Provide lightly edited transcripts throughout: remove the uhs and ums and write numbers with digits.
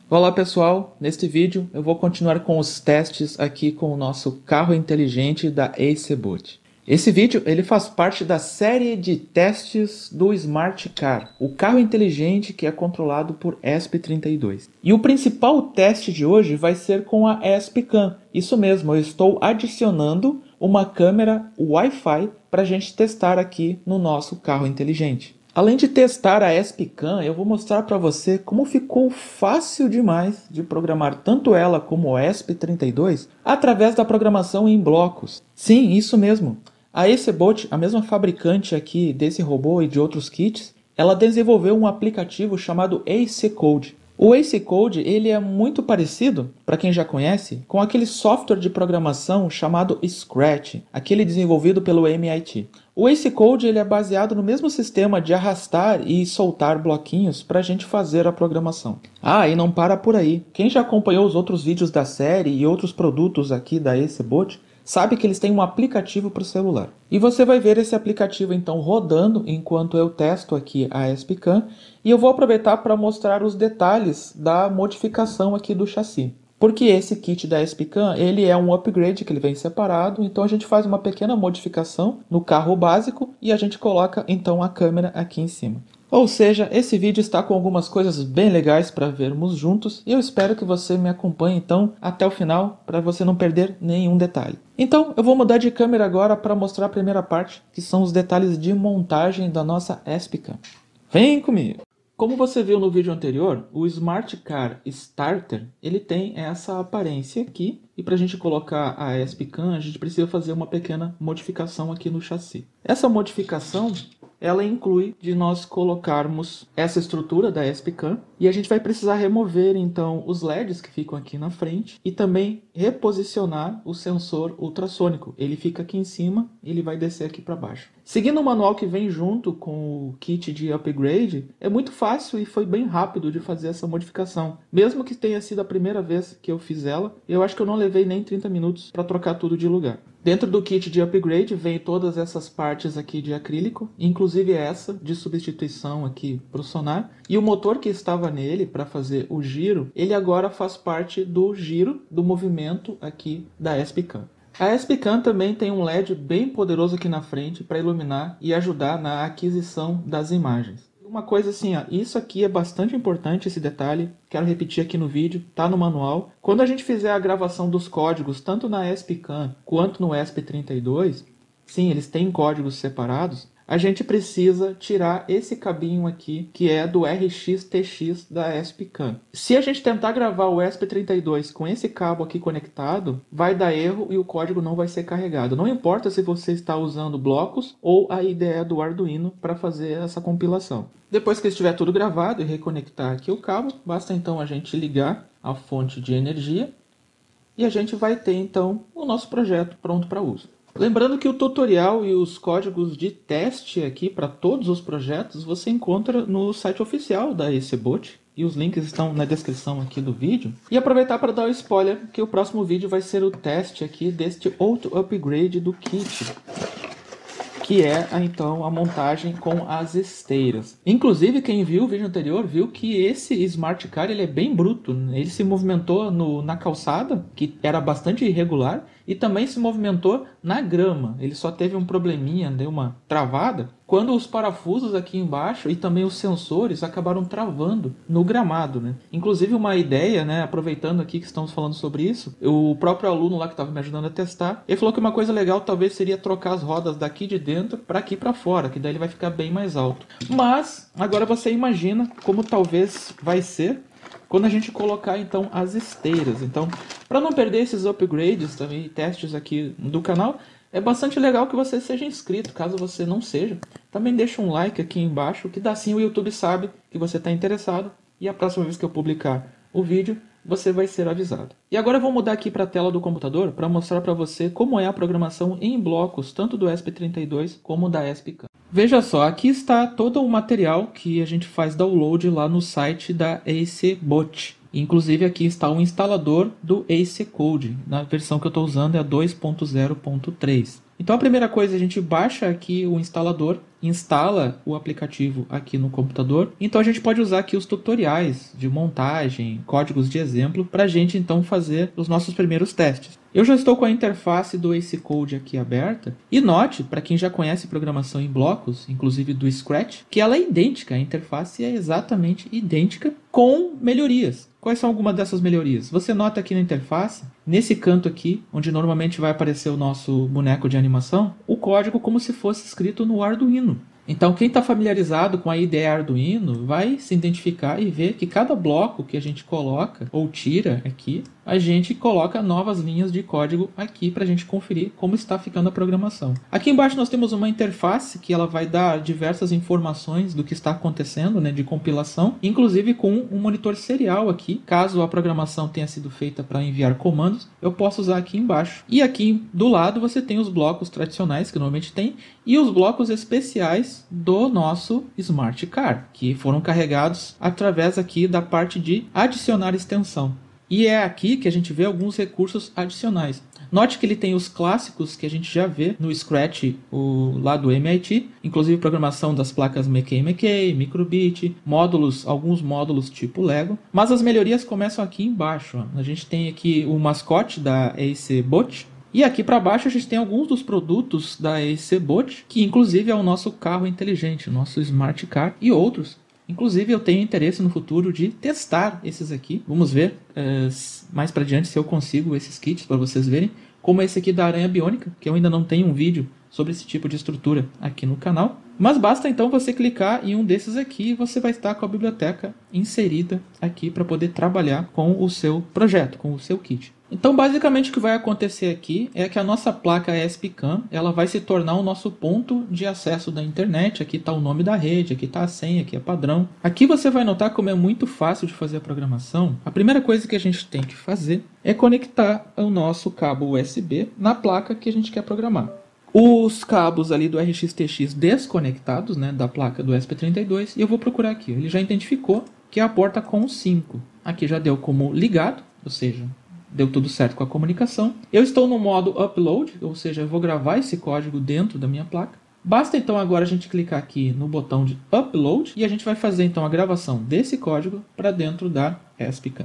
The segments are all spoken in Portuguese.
Olá pessoal, neste vídeo eu vou continuar com os testes aqui com o nosso carro inteligente da ACBoot. Esse vídeo ele faz parte da série de testes do Smart Car, o carro inteligente que é controlado por ESP32. E o principal teste de hoje vai ser com a ESP-CAM. Isso mesmo, eu estou adicionando uma câmera Wi-Fi para a gente testar aqui no nosso carro inteligente. Além de testar a ESP-CAM, eu vou mostrar para você como ficou fácil demais de programar tanto ela como o ESP32 através da programação em blocos. Sim, isso mesmo. A ACBoot, a mesma fabricante aqui desse robô e de outros kits, ela desenvolveu um aplicativo chamado ACCode. O ACCode ele é muito parecido, para quem já conhece, com aquele software de programação chamado Scratch, aquele desenvolvido pelo MIT. O ACCode ele é baseado no mesmo sistema de arrastar e soltar bloquinhos para a gente fazer a programação. Ah, e não para por aí. Quem já acompanhou os outros vídeos da série e outros produtos aqui da ACBoot, sabe que eles têm um aplicativo para o celular. E você vai ver esse aplicativo então rodando enquanto eu testo aqui a ESP-CAM e eu vou aproveitar para mostrar os detalhes da modificação aqui do chassi. Porque esse kit da ESP-CAM ele é um upgrade que ele vem separado, então a gente faz uma pequena modificação no carro básico e a gente coloca então a câmera aqui em cima. Ou seja, esse vídeo está com algumas coisas bem legais para vermos juntos e eu espero que você me acompanhe então até o final para você não perder nenhum detalhe. Então eu vou mudar de câmera agora para mostrar a primeira parte, que são os detalhes de montagem da nossa ESP-CAM. Vem comigo! Como você viu no vídeo anterior, o Smart Car Starter ele tem essa aparência aqui e para a gente colocar a ESP-CAM a gente precisa fazer uma pequena modificação aqui no chassi. Essa modificação ela inclui de nós colocarmos essa estrutura da ESP-CAM e a gente vai precisar remover então os LEDs que ficam aqui na frente e também reposicionar o sensor ultrassônico. Ele fica aqui em cima e ele vai descer aqui para baixo. Seguindo o manual que vem junto com o kit de upgrade, é muito fácil e foi bem rápido de fazer essa modificação. Mesmo que tenha sido a primeira vez que eu fiz ela, eu acho que eu não levei nem 30 minutos para trocar tudo de lugar. Dentro do kit de upgrade vem todas essas partes aqui de acrílico, inclusive essa de substituição aqui para o sonar. E o motor que estava nele para fazer o giro, ele agora faz parte do giro do movimento aqui da ESP-CAM. A ESP-CAM também tem um LED bem poderoso aqui na frente para iluminar e ajudar na aquisição das imagens. Uma coisa assim, ó, isso aqui é bastante importante, esse detalhe, quero repetir aqui no vídeo, tá no manual. Quando a gente fizer a gravação dos códigos, tanto na ESP-CAM quanto no ESP32, sim, eles têm códigos separados, a gente precisa tirar esse cabinho aqui, que é do RX-TX da ESP-CAM. Se a gente tentar gravar o ESP32 com esse cabo aqui conectado, vai dar erro e o código não vai ser carregado. Não importa se você está usando blocos ou a IDE do Arduino para fazer essa compilação. Depois que estiver tudo gravado e reconectar aqui o cabo, basta então a gente ligar a fonte de energia e a gente vai ter então o nosso projeto pronto para uso. Lembrando que o tutorial e os códigos de teste aqui para todos os projetos você encontra no site oficial da ACBoot e os links estão na descrição aqui do vídeo. E aproveitar para dar o spoiler que o próximo vídeo vai ser o teste aqui deste outro upgrade do kit, que é então a montagem com as esteiras. Inclusive quem viu o vídeo anterior viu que esse Smart Car ele é bem bruto. Ele se movimentou na calçada, que era bastante irregular, e também se movimentou na grama. Ele só teve um probleminha, deu uma travada, quando os parafusos aqui embaixo e também os sensores acabaram travando no gramado, né? Inclusive uma ideia, né, aproveitando aqui que estamos falando sobre isso, o próprio aluno lá que estava me ajudando a testar, ele falou que uma coisa legal talvez seria trocar as rodas daqui de dentro para aqui para fora, que daí ele vai ficar bem mais alto. Mas agora você imagina como talvez vai ser quando a gente colocar então as esteiras. Então, para não perder esses upgrades também, testes aqui do canal, é bastante legal que você seja inscrito. Caso você não seja, também deixa um like aqui embaixo, que dá assim o YouTube sabe que você está interessado e a próxima vez que eu publicar o vídeo, você vai ser avisado. E agora eu vou mudar aqui para a tela do computador para mostrar para você como é a programação em blocos, tanto do ESP32 como da ESP-CAM. Veja só, aqui está todo o material que a gente faz download lá no site da ACBoot. Inclusive aqui está o instalador do ACCode. Na versão que eu estou usando é a 2.0.3. Então a primeira coisa, a gente baixa aqui o instalador, instala o aplicativo aqui no computador. Então a gente pode usar aqui os tutoriais de montagem, códigos de exemplo, para a gente então fazer os nossos primeiros testes. Eu já estou com a interface do Ace Code aqui aberta. E note, para quem já conhece programação em blocos, inclusive do Scratch, que ela é idêntica, a interface é exatamente idêntica, com melhorias. Quais são algumas dessas melhorias? Você nota aqui na interface, nesse canto aqui, onde normalmente vai aparecer o nosso boneco de animação, o código como se fosse escrito no Arduino. Então, quem está familiarizado com a IDE Arduino vai se identificar e ver que cada bloco que a gente coloca ou tira aqui, a gente coloca novas linhas de código aqui para a gente conferir como está ficando a programação. Aqui embaixo nós temos uma interface que ela vai dar diversas informações do que está acontecendo, né, de compilação, inclusive com um monitor serial aqui. Caso a programação tenha sido feita para enviar comandos, eu posso usar aqui embaixo. E aqui do lado você tem os blocos tradicionais que normalmente tem e os blocos especiais do nosso Smart Car, que foram carregados através aqui da parte de adicionar extensão. E é aqui que a gente vê alguns recursos adicionais. Note que ele tem os clássicos que a gente já vê no Scratch lá do MIT, inclusive programação das placas Mackay, Microbit, módulos, alguns módulos tipo Lego. Mas as melhorias começam aqui embaixo. Ó. A gente tem aqui o mascote da AceBot. E aqui para baixo a gente tem alguns dos produtos da AceBot, que inclusive é o nosso carro inteligente, o nosso Smart Car e outros. Inclusive eu tenho interesse no futuro de testar esses aqui. Vamos ver mais para diante se eu consigo esses kits para vocês verem. Como esse aqui da Aranha Biônica, que eu ainda não tenho um vídeo sobre esse tipo de estrutura aqui no canal. Mas basta então você clicar em um desses aqui e você vai estar com a biblioteca inserida aqui para poder trabalhar com o seu projeto, com o seu kit. Então basicamente o que vai acontecer aqui é que a nossa placa ESP-CAM ela vai se tornar o nosso ponto de acesso da internet. Aqui está o nome da rede, aqui está a senha, aqui é padrão. Aqui você vai notar como é muito fácil de fazer a programação. A primeira coisa que a gente tem que fazer é conectar o nosso cabo USB na placa que a gente quer programar. Os cabos ali do RX-TX desconectados, né, da placa do ESP32, e eu vou procurar aqui. Ele já identificou que é a porta COM 5. Aqui já deu como ligado, ou seja, deu tudo certo com a comunicação. Eu estou no modo Upload, ou seja, eu vou gravar esse código dentro da minha placa. Basta então agora a gente clicar aqui no botão de Upload e a gente vai fazer então a gravação desse código para dentro da ESP-CAM.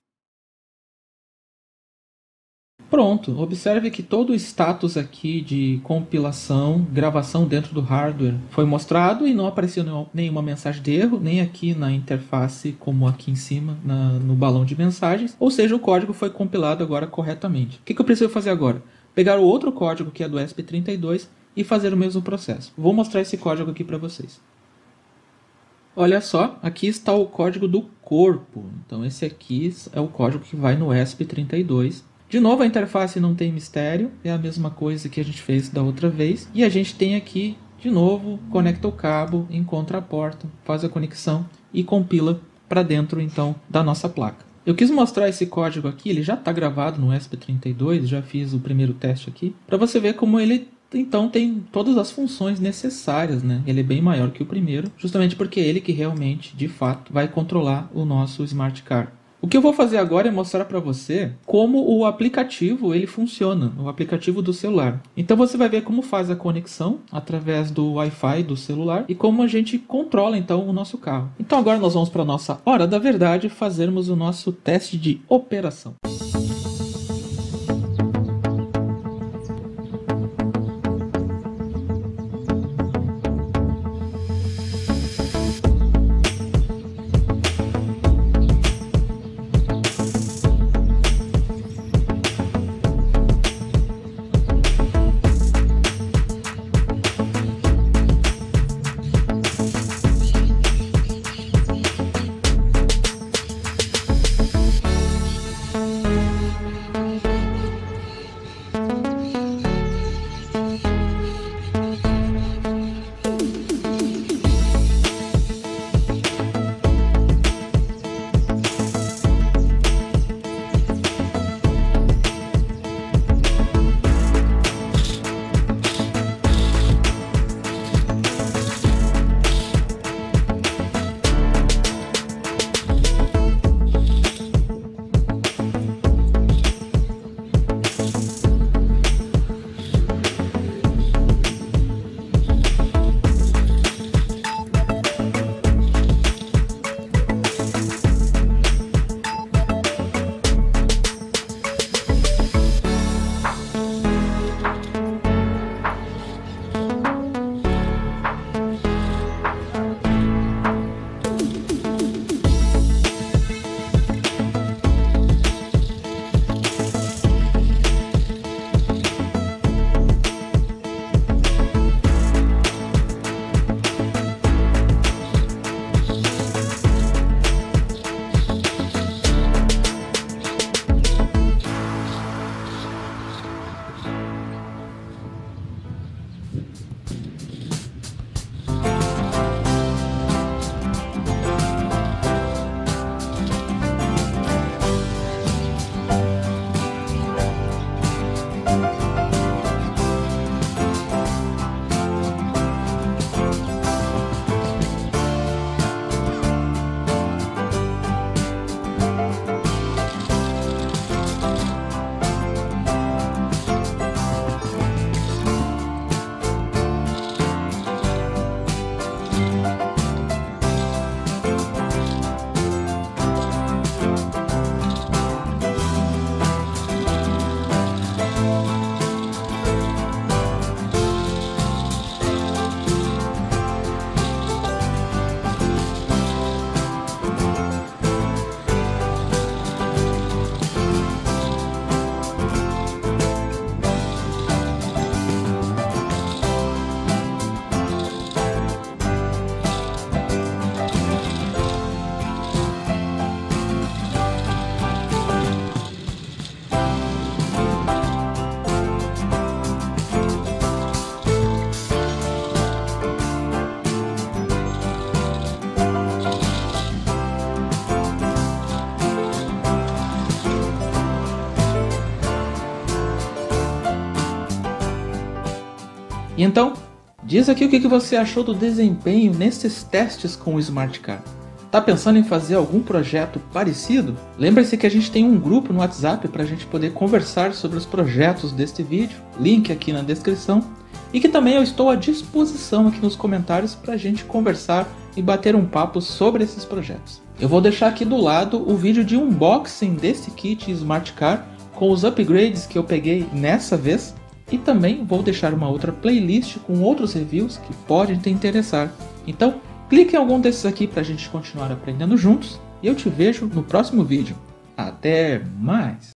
Pronto, observe que todo o status aqui de compilação, gravação dentro do hardware foi mostrado e não apareceu nenhuma mensagem de erro, nem aqui na interface como aqui em cima no balão de mensagens, ou seja, o código foi compilado agora corretamente. O que eu preciso fazer agora? Pegar o outro código que é do ESP32 e fazer o mesmo processo. Vou mostrar esse código aqui para vocês. Olha só, aqui está o código do corpo, então esse aqui é o código que vai no ESP32. De novo, a interface não tem mistério, é a mesma coisa que a gente fez da outra vez. E a gente tem aqui, de novo, conecta o cabo, encontra a porta, faz a conexão e compila para dentro, então, da nossa placa. Eu quis mostrar esse código aqui, ele já está gravado no ESP32, já fiz o primeiro teste aqui, para você ver como ele, então, tem todas as funções necessárias, né? Ele é bem maior que o primeiro, justamente porque é ele que realmente, de fato, vai controlar o nosso Smart Car. O que eu vou fazer agora é mostrar para você como o aplicativo ele funciona, o aplicativo do celular. Então você vai ver como faz a conexão através do Wi-Fi do celular e como a gente controla então o nosso carro. Então agora nós vamos para a nossa hora da verdade fazermos o nosso teste de operação. E então, diz aqui o que você achou do desempenho nesses testes com o Smart Car. Tá pensando em fazer algum projeto parecido? Lembre-se que a gente tem um grupo no WhatsApp para a gente poder conversar sobre os projetos deste vídeo, link aqui na descrição, e que também eu estou à disposição aqui nos comentários para a gente conversar e bater um papo sobre esses projetos. Eu vou deixar aqui do lado o vídeo de unboxing desse kit Smart Car com os upgrades que eu peguei nessa vez, e também vou deixar uma outra playlist com outros reviews que podem te interessar. Então, clique em algum desses aqui para a gente continuar aprendendo juntos e eu te vejo no próximo vídeo. Até mais!